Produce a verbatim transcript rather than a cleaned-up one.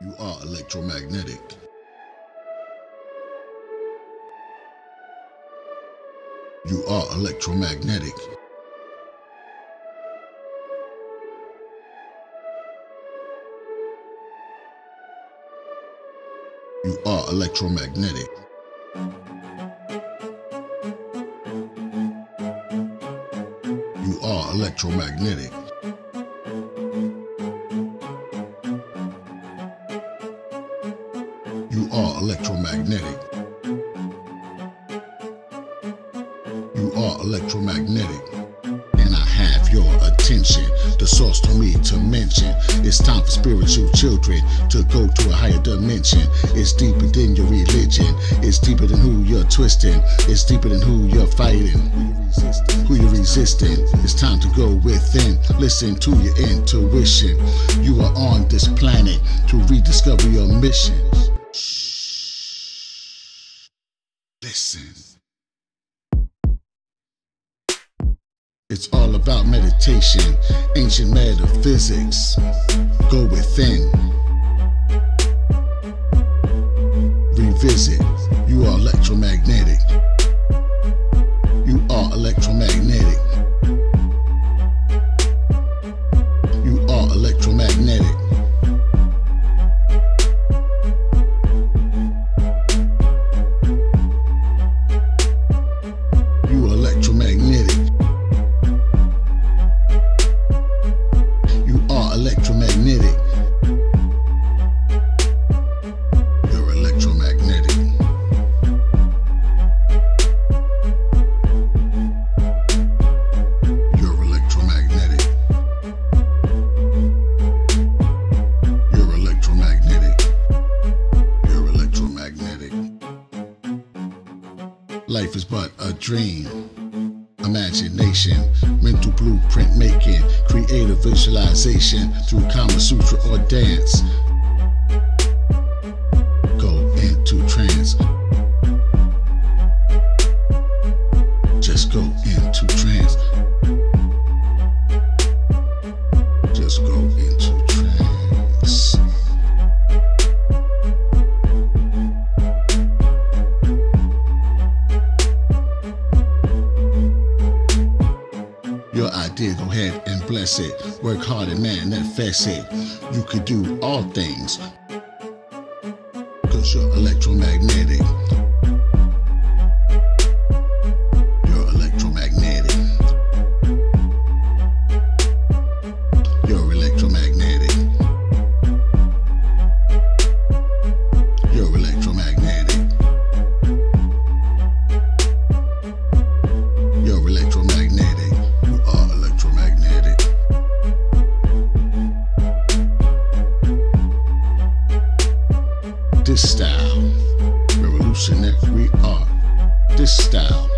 You are electromagnetic. You are electromagnetic. You are electromagnetic. You are electromagnetic. You are electromagnetic. You are electromagnetic. And I have your attention. The source told me to mention it's time for spiritual children to go to a higher dimension. It's deeper than your religion. It's deeper than who you're twisting. It's deeper than who you're fighting. Who you're resisting. It's time to go within. Listen to your intuition. You are on this planet to rediscover your mission. Listen. It's all about meditation, ancient metaphysics. Go within. Revisit. You are electromagnetic. You are electromagnetic. You are electromagnetic. You are electromagnetic. Electromagnetic. You're electromagnetic. You're electromagnetic. You're electromagnetic. You're electromagnetic. Life is but a dream. Imagination, mental blueprint making, creative visualization through Kama Sutra or dance. Go into trance. Just go into trance. Just go into trance. Your idea, go ahead and bless it. Work hard and manifest it. You could do all things, cause you're electromagnetic. You're electromagnetic. You're electromagnetic. You're electromagnetic. You're electromagnetic. This style, revolutionary art. This style.